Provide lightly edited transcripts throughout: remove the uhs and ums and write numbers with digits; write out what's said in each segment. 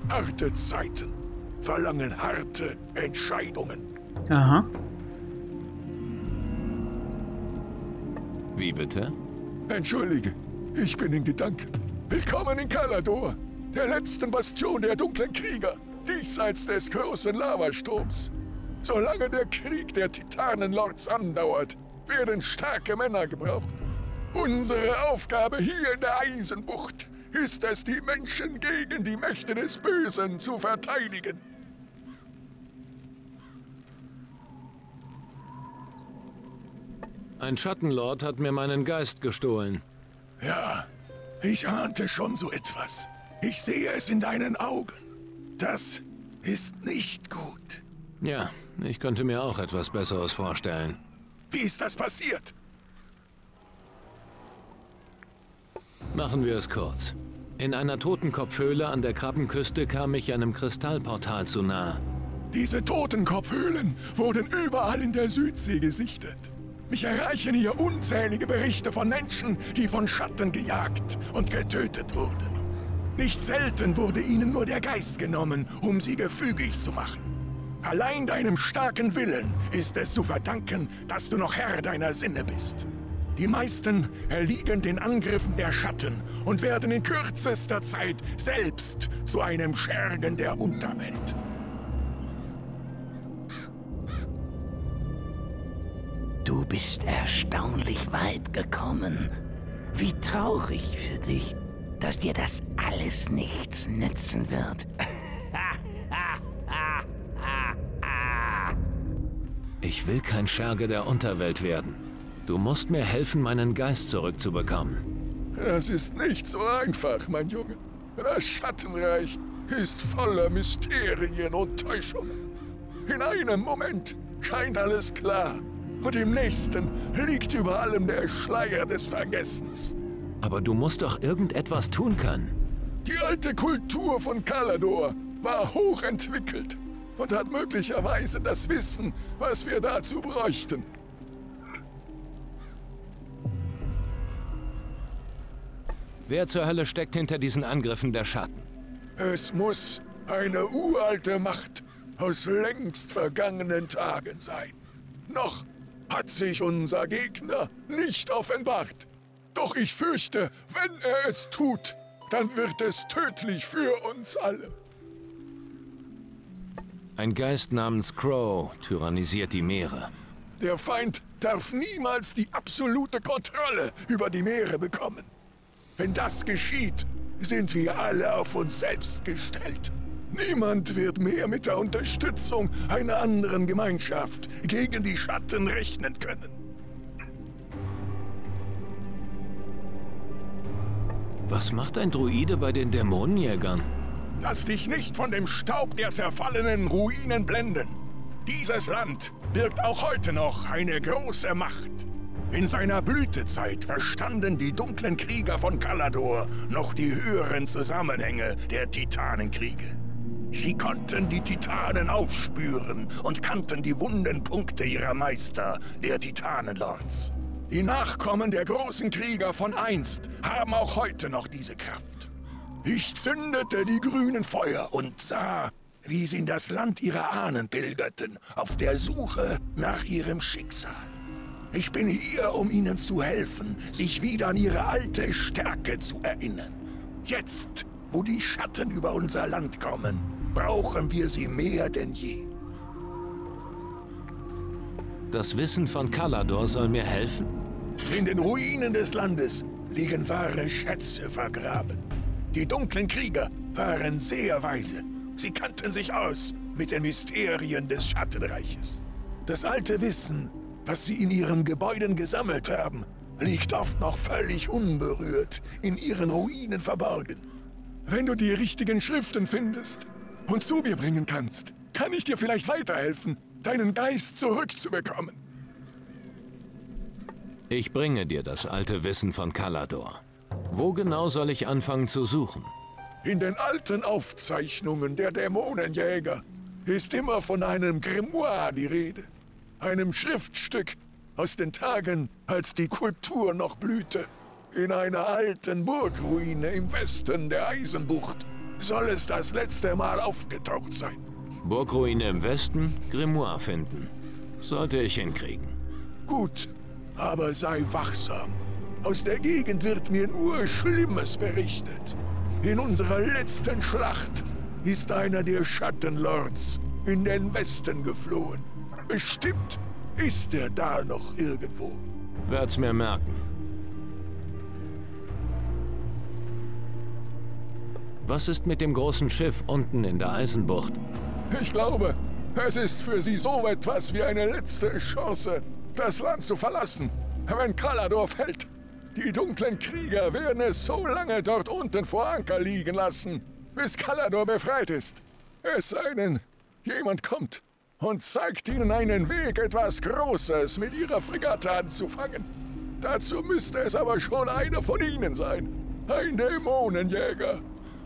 Harte Zeiten verlangen harte Entscheidungen. Aha. Wie bitte? Entschuldige, ich bin in Gedanken. Willkommen in Kalador, der letzten Bastion der dunklen Krieger, diesseits des großen Lavastroms. Solange der Krieg der Titanenlords andauert, werden starke Männer gebraucht. Unsere Aufgabe hier in der Eisenbucht ist es, die Menschen gegen die Mächte des Bösen zu verteidigen. Ein Schattenlord hat mir meinen Geist gestohlen. Ja, ich ahnte schon so etwas. Ich sehe es in deinen Augen. Das ist nicht gut. Ja, ich könnte mir auch etwas Besseres vorstellen. Wie ist das passiert? Machen wir es kurz. In einer Totenkopfhöhle an der Krabbenküste kam ich einem Kristallportal zu nahe. Diese Totenkopfhöhlen wurden überall in der Südsee gesichtet. Mich erreichen hier unzählige Berichte von Menschen, die von Schatten gejagt und getötet wurden. Nicht selten wurde ihnen nur der Geist genommen, um sie gefügig zu machen. Allein deinem starken Willen ist es zu verdanken, dass du noch Herr deiner Sinne bist. Die meisten erliegen den Angriffen der Schatten und werden in kürzester Zeit selbst zu einem Schergen der Unterwelt. Du bist erstaunlich weit gekommen. Wie traurig für dich, dass dir das alles nichts nützen wird. Ich will kein Scherge der Unterwelt werden. Du musst mir helfen, meinen Geist zurückzubekommen. Das ist nicht so einfach, mein Junge. Das Schattenreich ist voller Mysterien und Täuschungen. In einem Moment scheint alles klar. Und im nächsten liegt über allem der Schleier des Vergessens. Aber du musst doch irgendetwas tun können. Die alte Kultur von Kalador war hochentwickelt und hat möglicherweise das Wissen, was wir dazu bräuchten. Wer zur Hölle steckt hinter diesen Angriffen der Schatten? Es muss eine uralte Macht aus längst vergangenen Tagen sein. Noch hat sich unser Gegner nicht offenbart. Doch ich fürchte, wenn er es tut, dann wird es tödlich für uns alle. Ein Geist namens Crow tyrannisiert die Meere. Der Feind darf niemals die absolute Kontrolle über die Meere bekommen. Wenn das geschieht, sind wir alle auf uns selbst gestellt. Niemand wird mehr mit der Unterstützung einer anderen Gemeinschaft gegen die Schatten rechnen können. Was macht ein Druide bei den Dämonenjägern? Lass dich nicht von dem Staub der zerfallenen Ruinen blenden. Dieses Land birgt auch heute noch eine große Macht. In seiner Blütezeit verstanden die dunklen Krieger von Kalador noch die höheren Zusammenhänge der Titanenkriege. Sie konnten die Titanen aufspüren und kannten die wunden Punkte ihrer Meister, der Titanenlords. Die Nachkommen der großen Krieger von einst haben auch heute noch diese Kraft. Ich zündete die grünen Feuer und sah, wie sie in das Land ihrer Ahnen pilgerten, auf der Suche nach ihrem Schicksal. Ich bin hier, um ihnen zu helfen, sich wieder an ihre alte Stärke zu erinnern. Jetzt, wo die Schatten über unser Land kommen, brauchen wir sie mehr denn je. Das Wissen von Kalador soll mir helfen? In den Ruinen des Landes liegen wahre Schätze vergraben. Die dunklen Krieger waren sehr weise. Sie kannten sich aus mit den Mysterien des Schattenreiches. Das alte Wissen, was sie in ihren Gebäuden gesammelt haben, liegt oft noch völlig unberührt in ihren Ruinen verborgen. Wenn du die richtigen Schriften findest und zu mir bringen kannst, kann ich dir vielleicht weiterhelfen, deinen Geist zurückzubekommen. Ich bringe dir das alte Wissen von Kalador. Wo genau soll ich anfangen zu suchen? In den alten Aufzeichnungen der Dämonenjäger ist immer von einem Grimoire die Rede. Einem Schriftstück aus den Tagen, als die Kultur noch blühte. In einer alten Burgruine im Westen der Eisenbucht. soll es das letzte Mal aufgetaucht sein. Burgruine im Westen, Grimoire finden. Sollte ich hinkriegen. Gut, aber sei wachsam. Aus der Gegend wird mir nur Schlimmes berichtet. In unserer letzten Schlacht ist einer der Schattenlords in den Westen geflohen. Bestimmt ist er da noch irgendwo. Werd's mir merken. Was ist mit dem großen Schiff unten in der Eisenbucht? Ich glaube, es ist für sie so etwas wie eine letzte Chance, das Land zu verlassen, wenn Kalador fällt. Die dunklen Krieger werden es so lange dort unten vor Anker liegen lassen, bis Kalador befreit ist. Es sei denn, jemand kommt und zeigt ihnen einen Weg, etwas Großes mit ihrer Fregatte anzufangen. Dazu müsste es aber schon einer von ihnen sein. Ein Dämonenjäger.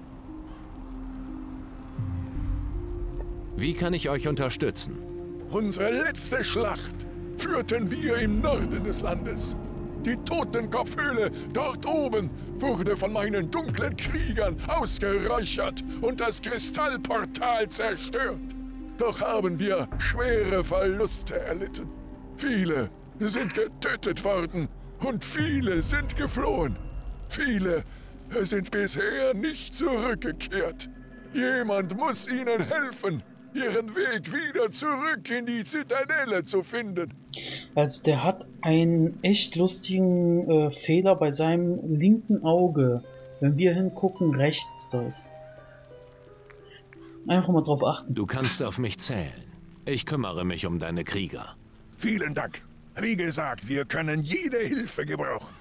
Wie kann ich euch unterstützen? Unsere letzte Schlacht führten wir im Norden des Landes. Die Totenkopfhöhle dort oben wurde von meinen dunklen Kriegern ausgeräuchert und das Kristallportal zerstört. Doch haben wir schwere Verluste erlitten. Viele sind getötet worden und viele sind geflohen. Viele sind bisher nicht zurückgekehrt. Jemand muss ihnen helfen, ihren Weg wieder zurück in die Zitadelle zu finden. Also der hat einen echt lustigen Fehler bei seinem linken Auge. Wenn wir hingucken, rechts das. Einfach mal drauf achten. Du kannst auf mich zählen. Ich kümmere mich um deine Krieger. Vielen Dank. Wie gesagt, wir können jede Hilfe gebrauchen.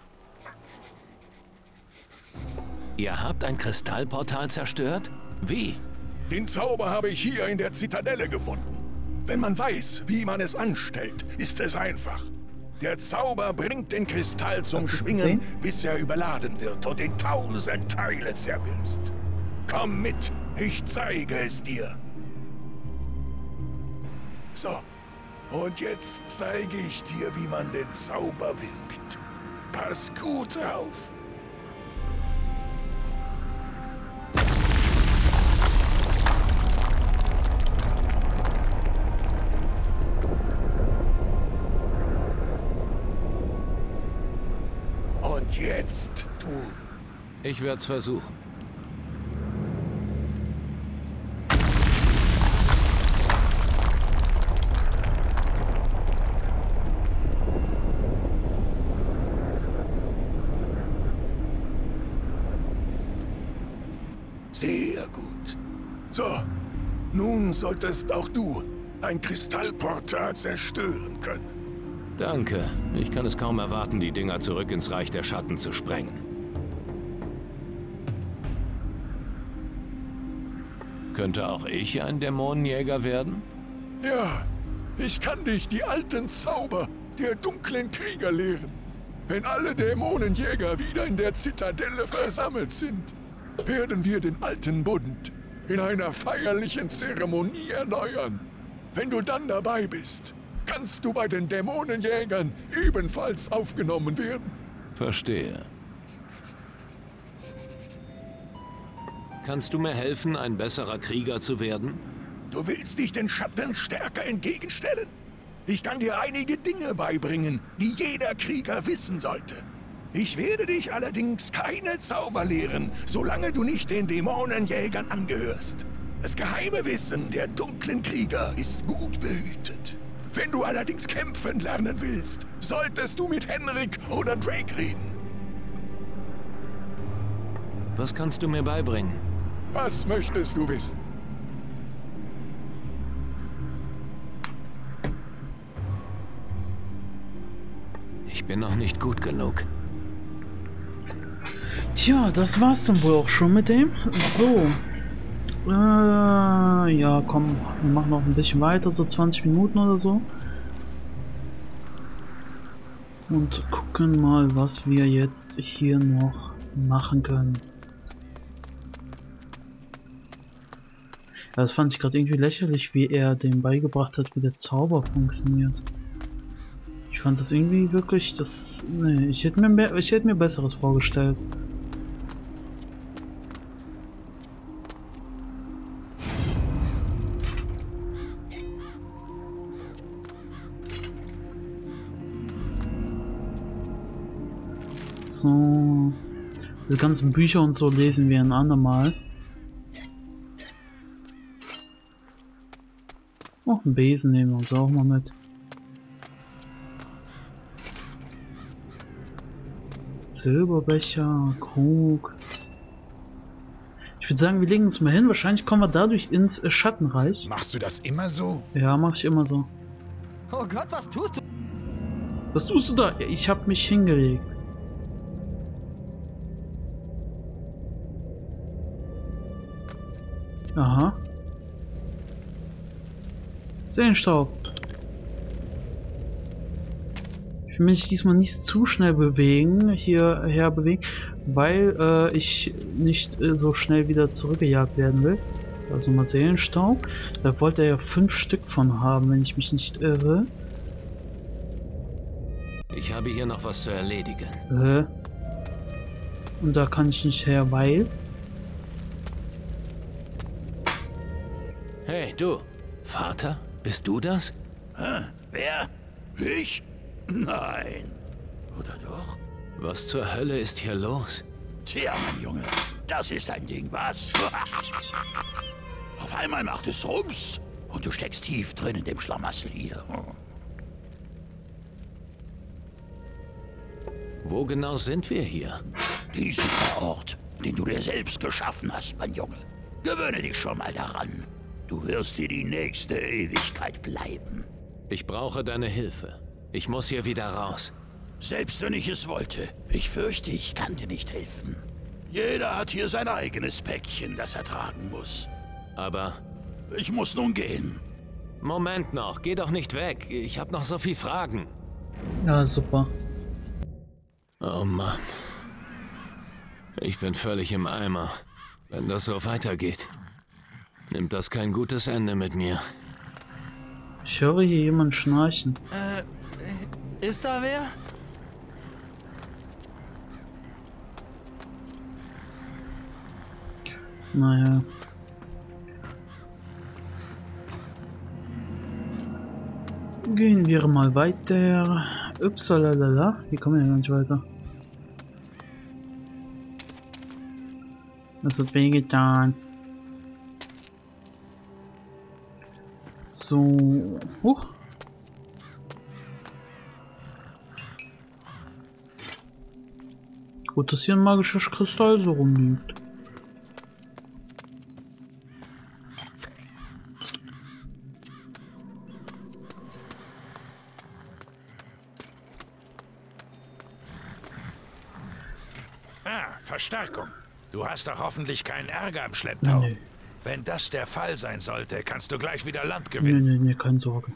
Ihr habt ein Kristallportal zerstört? Wie? Den Zauber habe ich hier in der Zitadelle gefunden. Wenn man weiß, wie man es anstellt, ist es einfach. Der Zauber bringt den Kristall zum Schwingen, bis er überladen wird und in 1000 Teile zerbirst. Komm mit, ich zeige es dir. So, und jetzt zeige ich dir, wie man den Zauber wirkt. Pass gut auf. Und jetzt du. Ich werde es versuchen. Sehr gut. So, nun solltest auch du ein Kristallportal zerstören können. Danke. Ich kann es kaum erwarten, die Dinger zurück ins Reich der Schatten zu sprengen. Könnte auch ich ein Dämonenjäger werden? Ja, ich kann dich die alten Zauber der dunklen Krieger lehren. Wenn alle Dämonenjäger wieder in der Zitadelle versammelt sind, werden wir den alten Bund in einer feierlichen Zeremonie erneuern. Wenn du dann dabei bist, kannst du bei den Dämonenjägern ebenfalls aufgenommen werden. Verstehe. Kannst du mir helfen, ein besserer Krieger zu werden? Du willst dich den Schatten stärker entgegenstellen? Ich kann dir einige Dinge beibringen, die jeder Krieger wissen sollte. Ich werde dich allerdings keine Zauber lehren, solange du nicht den Dämonenjägern angehörst. Das geheime Wissen der dunklen Krieger ist gut behütet. Wenn du allerdings kämpfen lernen willst, solltest du mit Henrik oder Drake reden. Was kannst du mir beibringen? Was möchtest du wissen? Ich bin noch nicht gut genug. Tja, das war's dann wohl auch schon mit dem. So. Ja, komm, wir machen noch ein bisschen weiter, so 20 Minuten oder so. Und gucken mal, was wir jetzt hier noch machen können. Ja, das fand ich gerade irgendwie lächerlich, wie er dem beigebracht hat, wie der Zauber funktioniert. Ich fand das irgendwie wirklich, nee, ich hätte mir Besseres vorgestellt. So. Die ganzen Bücher und so lesen wir ein andermal. Oh, einen Besen nehmen wir uns auch mal mit. Silberbecher, Krug. Ich würde sagen, wir legen uns mal hin. Wahrscheinlich kommen wir dadurch ins Schattenreich. Machst du das immer so? Ja, mache ich immer so. Oh Gott, was tust du? Was tust du da? Ja, ich habe mich hingelegt. Aha. Seelenstaub. Ich will mich diesmal nicht zu schnell hierher bewegen, weil ich nicht so schnell wieder zurückgejagt werden will. Also mal Seelenstaub. Da wollte er ja 5 Stück von haben, wenn ich mich nicht irre. Ich habe hier noch was zu erledigen. Und da kann ich nicht her, weil... Hey, du. Vater? Bist du das? Hä? Wer? Ich? Nein. Oder doch? Was zur Hölle ist hier los? Tja, mein Junge, das ist ein Ding, was? Auf einmal macht es Rums und du steckst tief drin in dem Schlamassel hier. Wo genau sind wir hier? Dies ist der Ort, den du dir selbst geschaffen hast, mein Junge. Gewöhne dich schon mal daran. Du wirst hier die nächste Ewigkeit bleiben. Ich brauche deine Hilfe. Ich muss hier wieder raus. Selbst wenn ich es wollte, ich fürchte, ich kann dir nicht helfen. Jeder hat hier sein eigenes Päckchen, das er tragen muss. Aber... Ich muss nun gehen. Moment noch, geh doch nicht weg. Ich habe noch so viel Fragen. Ja, super. Oh Mann. Ich bin völlig im Eimer. Wenn das so weitergeht, nimmt das kein gutes Ende mit mir. Ich höre hier jemanden schnarchen. Ist da wer? Naja. Gehen wir mal weiter. Upsalala. Wie kommen wir gar nicht weiter? Das hat wehgetan. So. Huch. Gut, dass hier ein magischer Kristall so rumliegt. Verstärkung. Du hast doch hoffentlich keinen Ärger im Schlepptau. Nee. Wenn das der Fall sein sollte, kannst du gleich wieder Land Nee, gewinnen. nee, keine Sorge.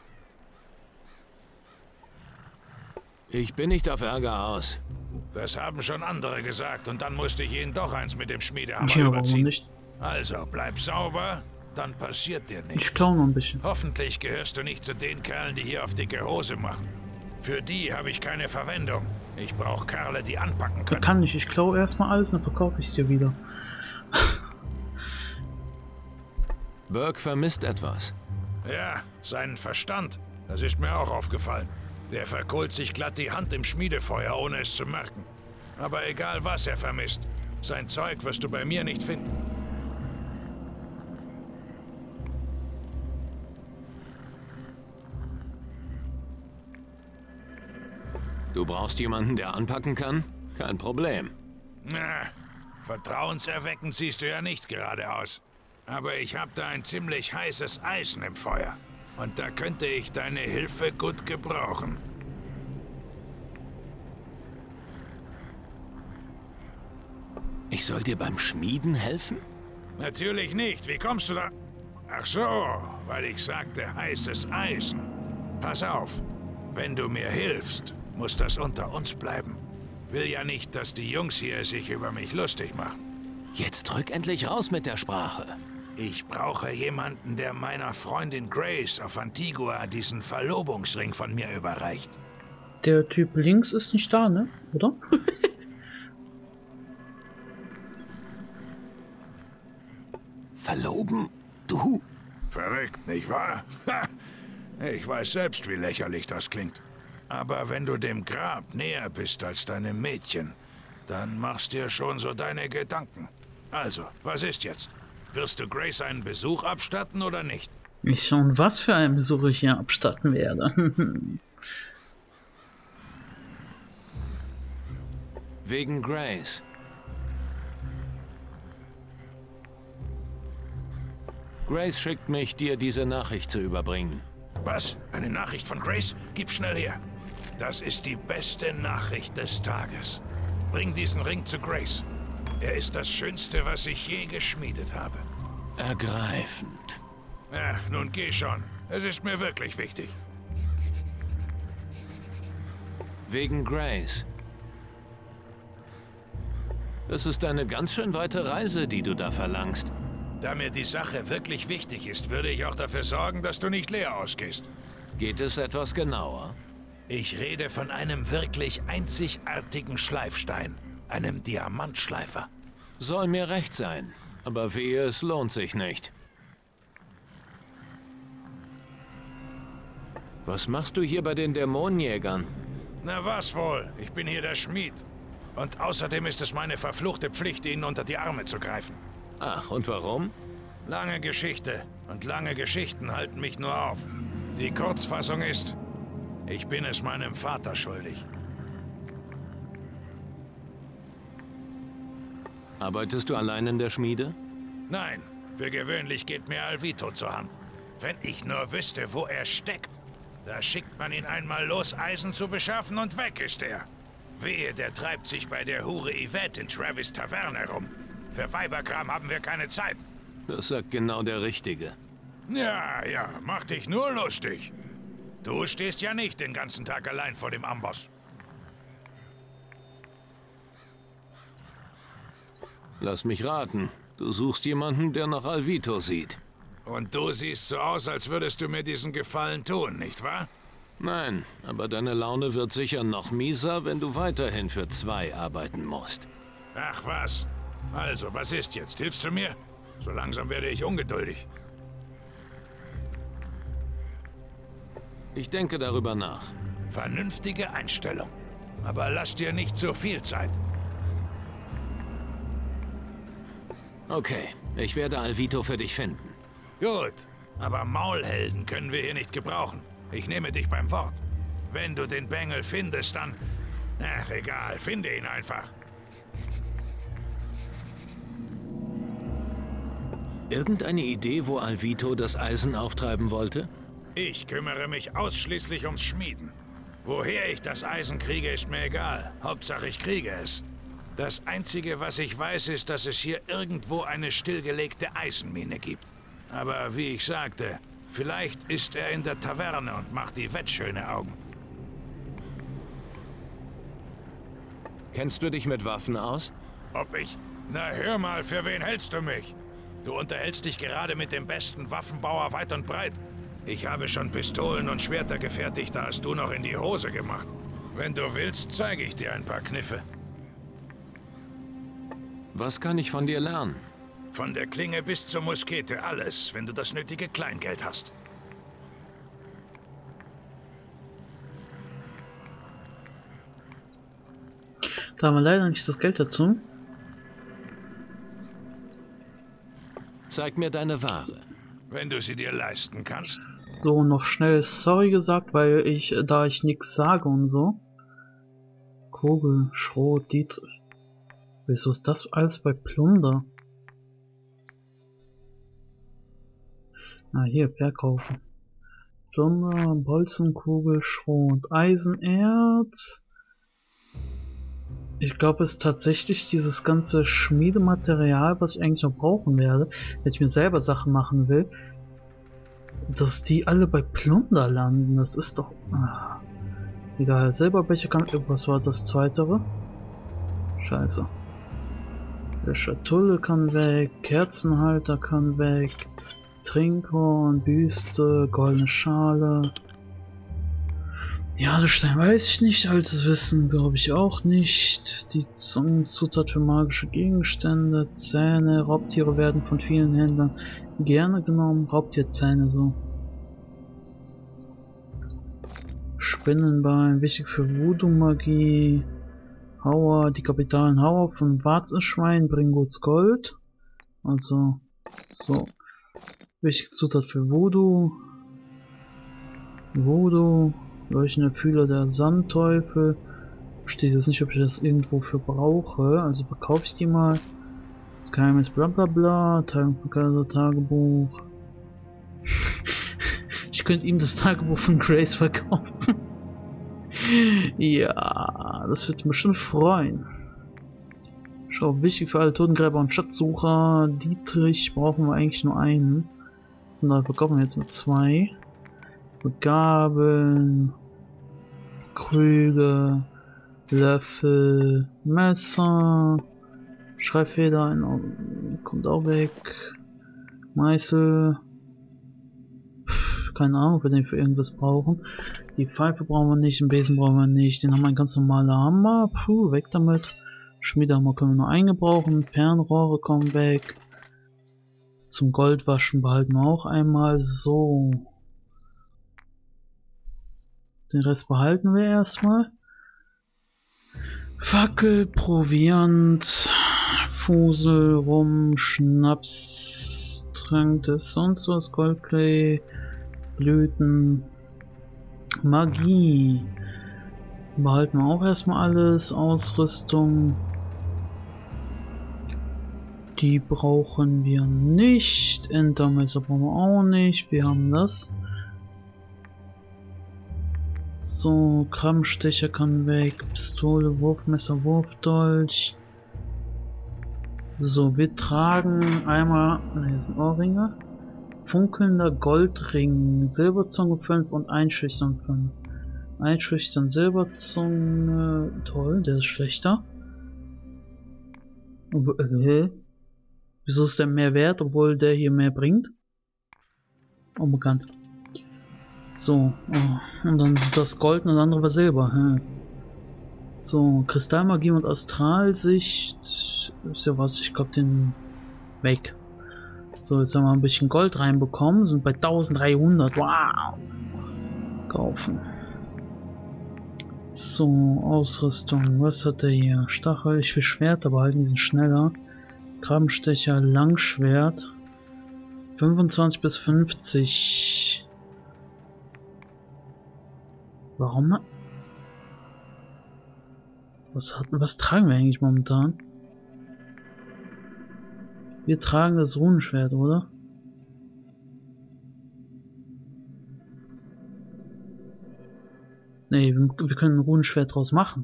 Ich bin nicht auf Ärger aus. Das haben schon andere gesagt und dann musste ich ihnen doch eins mit dem Schmiedehammer Ja, warum überziehen. nicht? Also, bleib sauber, dann passiert dir nichts. Ich klaue noch ein bisschen. Hoffentlich gehörst du nicht zu den Kerlen, die hier auf dicke Hose machen. Für die habe ich keine Verwendung. Ich brauche Kerle, die anpacken Da können. kann ich. Ich klaue erstmal alles und verkaufe ich es dir wieder. Burke vermisst etwas. Ja, seinen Verstand. Das ist mir auch aufgefallen. Der verkohlt sich glatt die Hand im Schmiedefeuer, ohne es zu merken. Aber egal was er vermisst, sein Zeug wirst du bei mir nicht finden. Du brauchst jemanden, der anpacken kann? Kein Problem. Na, vertrauenserweckend siehst du ja nicht gerade aus. Aber ich habe da ein ziemlich heißes Eisen im Feuer. Und da könnte ich deine Hilfe gut gebrauchen. Ich soll dir beim Schmieden helfen? Natürlich nicht. Wie kommst du da? Ach so, weil ich sagte heißes Eisen. Pass auf, wenn du mir hilfst, muss das unter uns bleiben. Will ja nicht, dass die Jungs hier sich über mich lustig machen. Jetzt drück endlich raus mit der Sprache. Ich brauche jemanden, der meiner Freundin Grace auf Antigua diesen Verlobungsring von mir überreicht. Der Typ links ist nicht da, ne? Oder? Verloben? Du? Verrückt, nicht wahr? Ha! Ich weiß selbst, wie lächerlich das klingt. Aber wenn du dem Grab näher bist als deinem Mädchen, Dann machst dir schon so deine Gedanken. Also, was ist jetzt? Wirst du Grace einen Besuch abstatten oder nicht? Ich schon, was für einen Besuch ich hier abstatten werde. Wegen Grace. Grace schickt mich, dir diese Nachricht zu überbringen. Was? Eine Nachricht von Grace? Gib schnell her. Das ist die beste Nachricht des Tages. Bring diesen Ring zu Grace. Er ist das Schönste, was ich je geschmiedet habe. Ergreifend. Ach, nun geh schon. Es ist mir wirklich wichtig. Wegen Grace. Das ist eine ganz schön weite Reise, die du da verlangst. Da mir die Sache wirklich wichtig ist, würde ich auch dafür sorgen, dass du nicht leer ausgehst. Geht es etwas genauer? Ich rede von einem wirklich einzigartigen Schleifstein. Einem Diamantschleifer. Soll mir recht sein. Aber wehe, es lohnt sich nicht. Was machst du hier bei den Dämonenjägern? Na was wohl, ich bin hier der Schmied. Und außerdem ist es meine verfluchte Pflicht, ihnen unter die Arme zu greifen. Ach, und warum? Lange Geschichte. Und lange Geschichten halten mich nur auf. Die Kurzfassung ist, ich bin es meinem Vater schuldig. Arbeitest du allein in der Schmiede? Nein, für gewöhnlich geht mir Alvito zur Hand. Wenn ich nur wüsste, wo er steckt. Da schickt man ihn einmal los, Eisen zu beschaffen und weg ist er. Wehe, der treibt sich bei der Hure Yvette in Travis Taverne herum. Für Weiberkram haben wir keine Zeit. Das sagt genau der Richtige. Ja, mach dich nur lustig. Du stehst ja nicht den ganzen Tag allein vor dem Amboss. Lass mich raten. Du suchst jemanden, der nach Alvito sieht. Und du siehst so aus, als würdest du mir diesen Gefallen tun, nicht wahr? Nein, aber deine Laune wird sicher noch mieser, wenn du weiterhin für 2 arbeiten musst. Ach was. Also, was ist jetzt? Hilfst du mir? So langsam werde ich ungeduldig. Ich denke darüber nach. Vernünftige Einstellung. Aber lass dir nicht so viel Zeit. Okay, ich werde Alvito für dich finden. Gut, aber Maulhelden können wir hier nicht gebrauchen. Ich nehme dich beim Wort. Wenn du den Bengel findest, dann... Ach, egal, finde ihn einfach. Irgendeine Idee, wo Alvito das Eisen auftreiben wollte? Ich kümmere mich ausschließlich ums Schmieden. Woher ich das Eisen kriege, ist mir egal. Hauptsache, ich kriege es. Das Einzige, was ich weiß, ist, dass es hier irgendwo eine stillgelegte Eisenmine gibt. Aber wie ich sagte, vielleicht ist er in der Taverne und macht die Wettschöne Augen. Kennst du dich mit Waffen aus? Ob ich? Na hör mal, für wen hältst du mich? Du unterhältst dich gerade mit dem besten Waffenbauer weit und breit. Ich habe schon Pistolen und Schwerter gefertigt, da hast du noch in die Hose gemacht. Wenn du willst, zeige ich dir ein paar Kniffe. Was kann ich von dir lernen? Von der Klinge bis zur Muskete, alles, wenn du das nötige Kleingeld hast. Da haben wir leider nicht das Geld dazu. Zeig mir deine Ware. Wenn du sie dir leisten kannst. So, noch schnell sorry gesagt, weil da ich nichts sage und so. Kugel, Schrot, Dietrich. Wieso ist das alles bei Plunder? Ah, hier, verkaufen. Plunder, Bolzenkugel, Schrot, Eisenerz. Ich glaube, es ist tatsächlich dieses ganze Schmiedematerial, was ich eigentlich noch brauchen werde, wenn ich mir selber Sachen machen will, dass die alle bei Plunder landen. Das ist doch... Ah, egal, Silberbecher kann... Was war das Zweitere? Scheiße. Der Schatulle kann weg, Kerzenhalter kann weg, Trinkhorn, Büste, goldene Schale. Jadestein weiß ich nicht, altes Wissen glaube ich auch nicht. Die Zungenzutat für magische Gegenstände, Zähne, Raubtiere werden von vielen Händlern gerne genommen, Raubtierzähne so. Spinnenbein, wichtig für Voodoo-Magie, Hauer, die kapitalen Hauer von Warzenschwein bringen gutes Gold. Also, so. Wichtige Zutat für Voodoo. Voodoo. Leuchtende Fühler der Sandteufel. Verstehe jetzt nicht, ob ich das irgendwo für brauche. Also verkaufe ich die mal. Das Geheimnis bla bla bla. Tagebuch. Ich könnte ihm das Tagebuch von Grace verkaufen. Ja, das wird mich bestimmt freuen. Schau, wichtig für alle Totengräber und Schatzsucher. Dietrich brauchen wir eigentlich nur einen. Und da verkaufen wir jetzt mit 2. Gabeln, Krüge, Löffel, Messer, Schreibfeder, kommt auch weg. Meißel. Keine Ahnung, ob wir den für irgendwas brauchen. Die Pfeife brauchen wir nicht, den Besen brauchen wir nicht. Den haben wir ein ganz normaler Hammer. Puh, weg damit. Schmiedehammer können wir nur eingebrauchen. Fernrohre kommen weg. Zum Goldwaschen behalten wir auch einmal. So. Den Rest behalten wir erstmal. Fackel, Proviant, Fusel, Rum, Schnaps, Trank des sonst was, Goldplay, Blüten, Magie. Behalten wir auch erstmal alles. Ausrüstung. Die brauchen wir nicht. Entermesser brauchen wir auch nicht. Wir haben das. So, Krabbenstecher kann weg. Pistole, Wurfmesser, Wurfdolch. So, wir tragen einmal. Ne, hier sind Ohrringe. Funkelnder Goldring. Silberzunge 5 und Einschüchtern 5. Einschüchtern Silberzunge. Toll, der ist schlechter. Wieso ist der mehr wert, obwohl der hier mehr bringt? Unbekannt. So, oh. Und dann ist das Gold und das andere war Silber. Hm. So, Kristallmagie und Astralsicht. Ist ja was, ich glaube den weg. So, jetzt haben wir ein bisschen Gold reinbekommen. Sind bei 1300. Wow! Kaufen. So, Ausrüstung. Was hat der hier? Stachel, ich will Schwert, aber halt die sind schneller. Krabbenstecher, Langschwert. 25 bis 50. Warum? Was tragen wir eigentlich momentan? Wir tragen das Runenschwert, oder? Nee, wir können ein Runenschwert draus machen.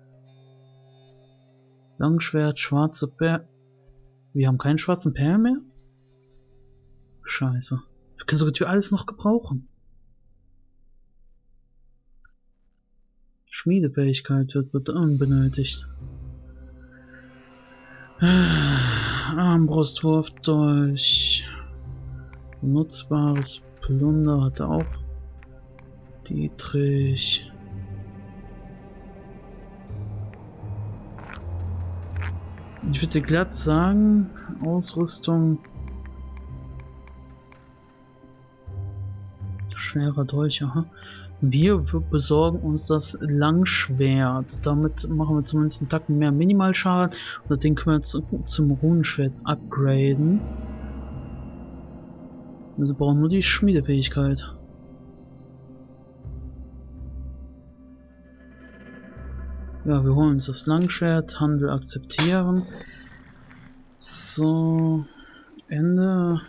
Langschwert, schwarze Perlen. Wir haben keinen schwarzen Perlen mehr? Scheiße. Wir können sogar für alles noch gebrauchen. Schmiedefähigkeit wird benötigt. Armbrustwurf durch. Nutzbares Plunder hat er auch. Dietrich. Ich würde glatt sagen, Ausrüstung. Schwerer Dolch, aha. Wir besorgen uns das Langschwert. Damit machen wir zumindest einen Tacken mehr Minimalschaden. Und den können wir zum Runenschwert upgraden. Wir brauchen nur die Schmiedefähigkeit. Ja, wir holen uns das Langschwert. Handel akzeptieren. So. Ende.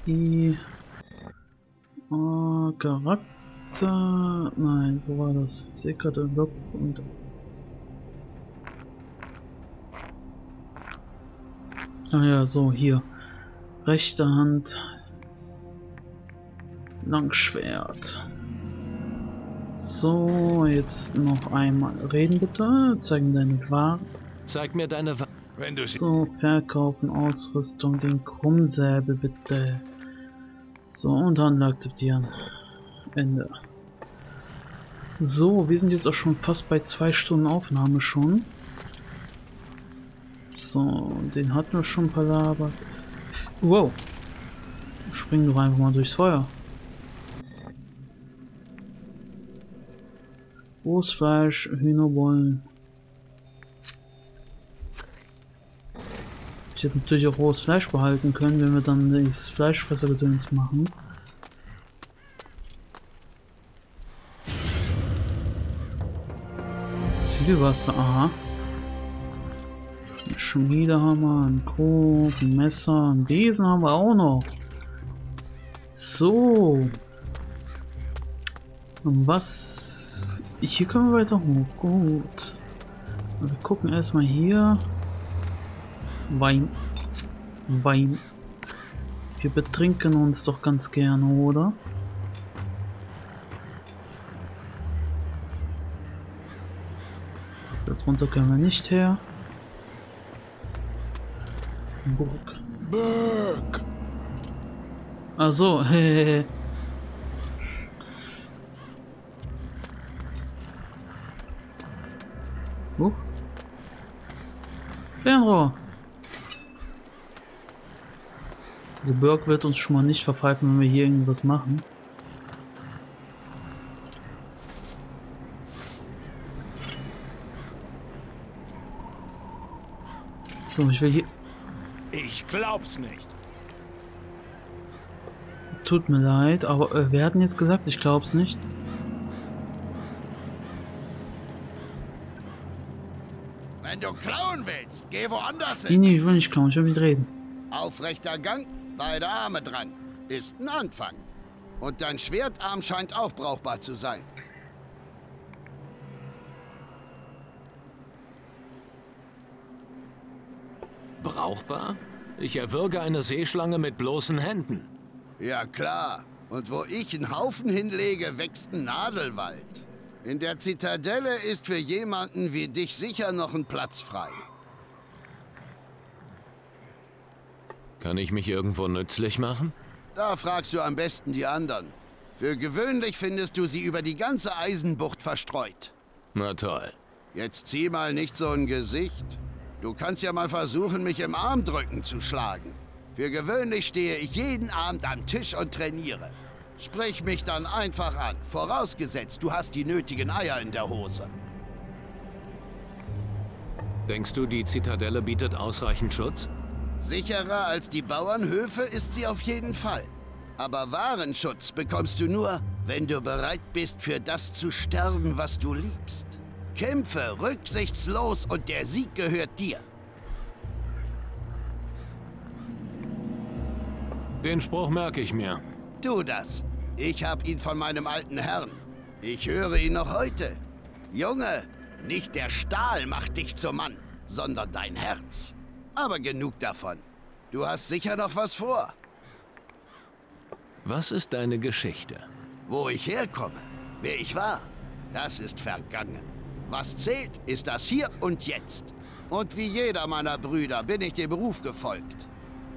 Charakter. Nein, wo war das? Secret Lock und. Ah ja, so, hier. Rechte Hand. Langschwert. So, jetzt noch einmal reden bitte. Zeigen deine Ware. Zeig mir deine Ware. Wenn du sie... So, verkaufen, Ausrüstung, den Krummsäbel bitte. So, und Handel akzeptieren. Ende. So, wir sind jetzt auch schon fast bei 2 Stunden Aufnahme schon. So, den hatten wir schon palabert. Wow. Springen doch einfach mal durchs Feuer. Großfleisch, Hühnerbollen. hätte natürlich auch rohes Fleisch behalten können, wenn wir dann das Fleischfressergedöns machen. Zielwasser, aha. Ein Schmiedehammer, ein Krug, ein Messer, ein Besen haben wir auch noch. So. Und was? Hier können wir weiter hoch. Gut. Wir gucken erstmal hier. Wein. Wein. Wir betrinken uns doch ganz gerne, oder? Darunter können wir nicht her. Burg. Burg! Also, hehehe. Fernrohr. Also Burg wird uns schon mal nicht verpfeifen, wenn wir hier irgendwas machen. So, ich will hier... Ich glaub's nicht. Tut mir leid, aber wir hatten jetzt gesagt, ich glaub's nicht. Wenn du klauen willst, geh woanders hin. Nee, ich will nicht klauen, ich will mit reden. Aufrechter Gang, beide Arme dran. Ist ein Anfang. Und dein Schwertarm scheint auch brauchbar zu sein. Brauchbar? Ich erwürge eine Seeschlange mit bloßen Händen. Ja klar. Und wo ich einen Haufen hinlege, wächst ein Nadelwald. In der Zitadelle ist für jemanden wie dich sicher noch ein Platz frei. Kann ich mich irgendwo nützlich machen? Da fragst du am besten die anderen. Für gewöhnlich findest du sie über die ganze Eisenbucht verstreut. Na toll. Jetzt zieh mal nicht so ein Gesicht. Du kannst ja mal versuchen, mich im Armdrücken zu schlagen. Für gewöhnlich stehe ich jeden Abend am Tisch und trainiere. Sprich mich dann einfach an, vorausgesetzt, du hast die nötigen Eier in der Hose. Denkst du, die Zitadelle bietet ausreichend Schutz? Sicherer als die Bauernhöfe ist sie auf jeden Fall. Aber wahren Schutz bekommst du nur, wenn du bereit bist, für das zu sterben, was du liebst. Kämpfe rücksichtslos und der Sieg gehört dir. Den Spruch merke ich mir. Tu das. Ich hab ihn von meinem alten Herrn. Ich höre ihn noch heute. Junge, nicht der Stahl macht dich zum Mann, sondern dein Herz. Aber genug davon. Du hast sicher noch was vor. Was ist deine Geschichte? Wo ich herkomme, wer ich war, das ist vergangen. Was zählt, ist das Hier und Jetzt. Und wie jeder meiner Brüder bin ich dem Ruf gefolgt.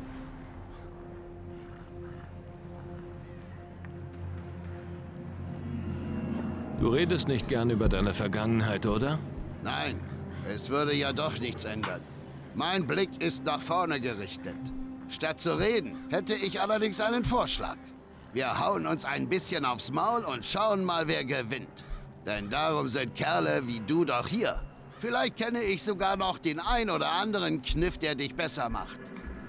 Du redest nicht gern über deine Vergangenheit, oder? Nein, es würde ja doch nichts ändern. Mein Blick ist nach vorne gerichtet. Statt zu reden, hätte ich allerdings einen Vorschlag. Wir hauen uns ein bisschen aufs Maul und schauen mal, wer gewinnt. Denn darum sind Kerle wie du doch hier. Vielleicht kenne ich sogar noch den ein oder anderen Kniff, der dich besser macht.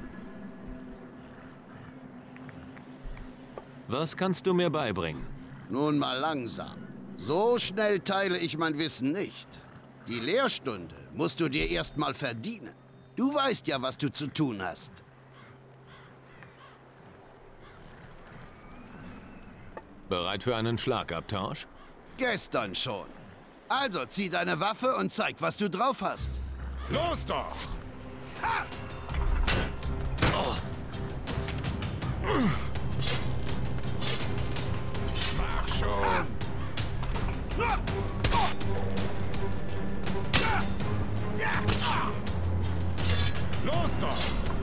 Was kannst du mir beibringen? Nun mal langsam. So schnell teile ich mein Wissen nicht. Die Lehrstunde musst du dir erst mal verdienen. Du weißt ja, was du zu tun hast. Bereit für einen Schlagabtausch? Gestern schon. Also zieh deine Waffe und zeig, was du drauf hast. Los doch! Ha! Mach schon! Los doch!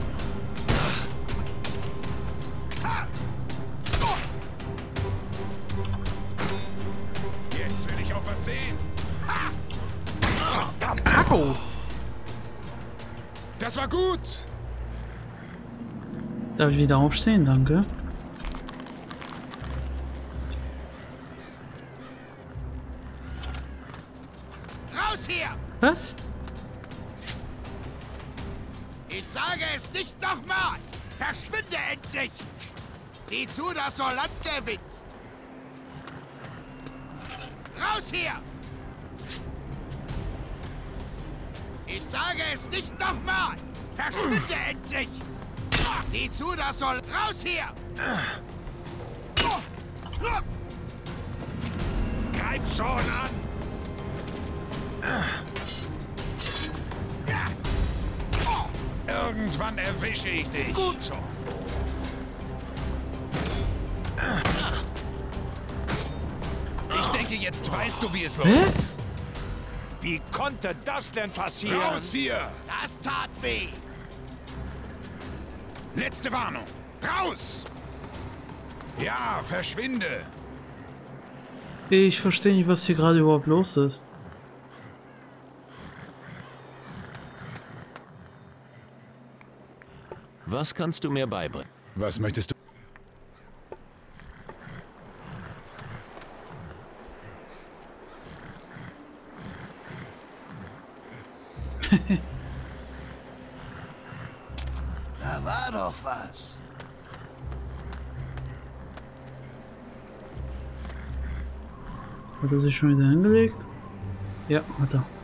Jetzt will ich auch was sehen. Au! Das war gut! Darf ich wieder aufstehen? Danke. Raus hier! Was? Ich sage es nicht nochmal! Verschwinde endlich! Sieh zu, dass du Land gewinnst! Raus hier! Ich sage es nicht nochmal! Verschwinde endlich! Sieh zu, dass du... Raus hier! Greif schon an! Irgendwann erwische ich dich. Gut so. Ich denke, jetzt weißt du, wie es läuft. Was? Wie konnte das denn passieren? Raus hier! Das tat weh! Letzte Warnung. Raus! Ja, verschwinde. Ich verstehe nicht, was hier gerade überhaupt los ist. Was kannst du mir beibringen? Was möchtest du? Da war doch was. Hat er sich schon wieder hingelegt? Ja, hat er.